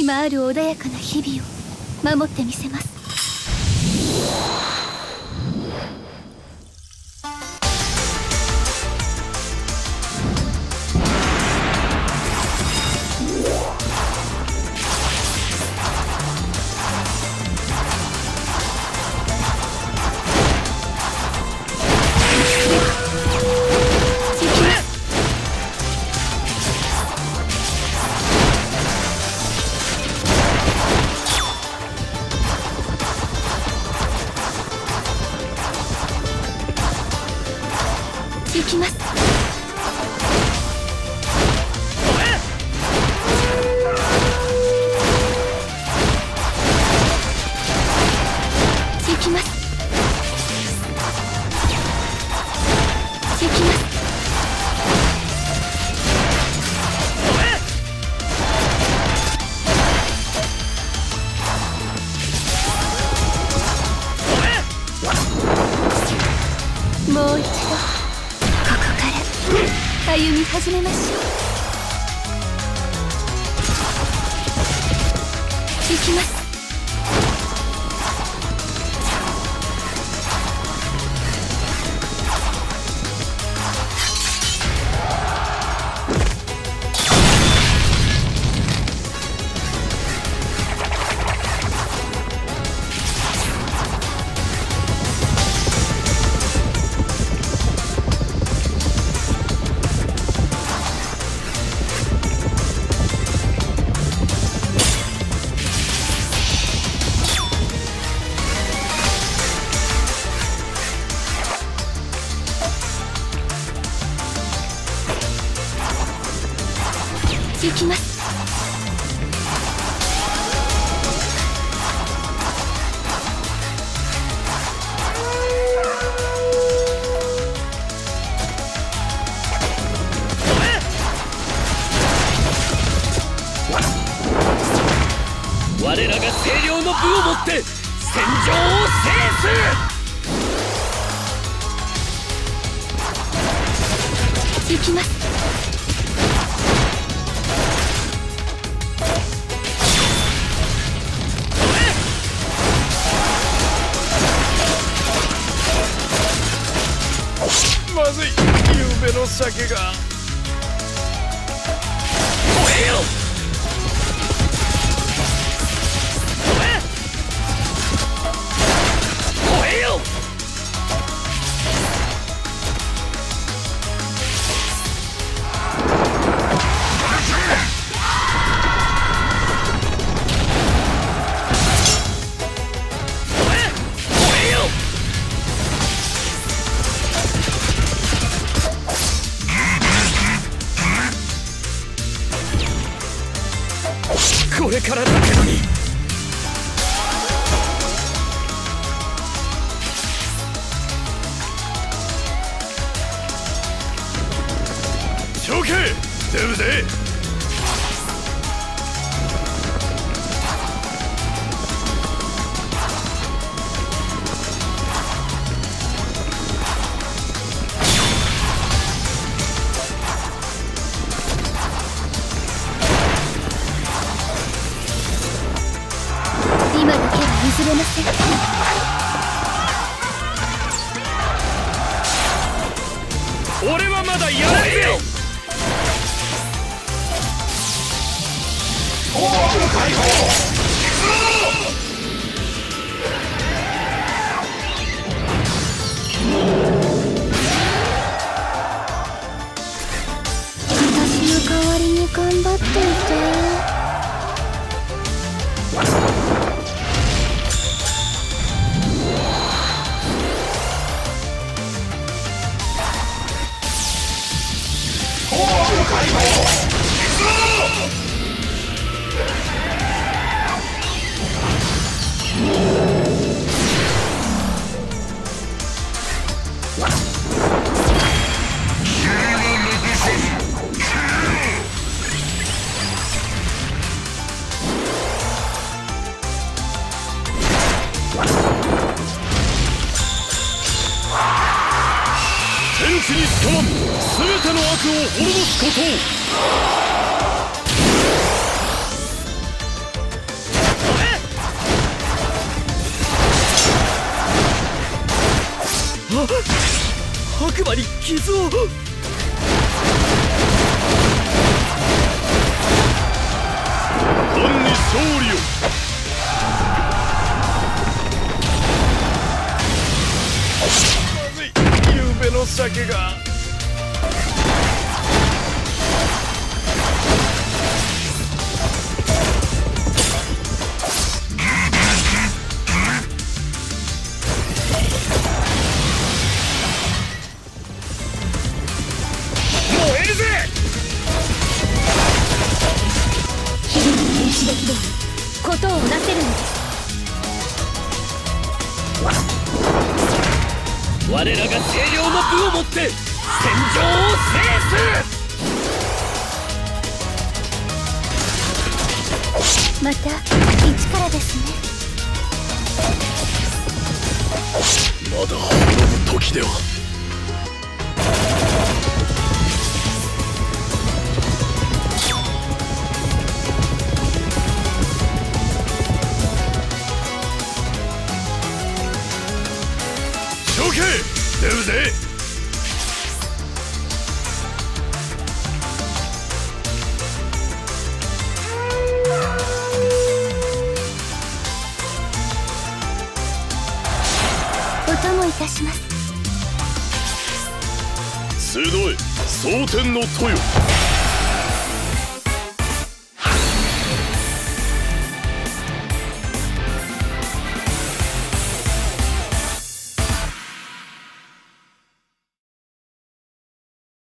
今ある穏やかな日々を守ってみせます。行きます。行きます。行きます。もう一度歩み始めましょう。行きます。行きます。 我らが清涼の武をもって戦場を制す。行きます。 まずい、ゆうべの酒が。 燃えよ。燃えよ。 これからだけどに。処刑出るぜ。 今だけは譲れません。 俺はまだやらないよ。解放。 私の代わりに頑張っていて。 天地に捕まん全ての悪を滅ぼすことを。 白馬に傷を。 本に勝利を。まずい、ゆうべの酒が。 ことをなせるのです。 我らが清涼の武をもって戦場を制す。 また一からですね。 まだ滅ぶ時では。出るぜ。 お供いたします。 集え蒼天の豊。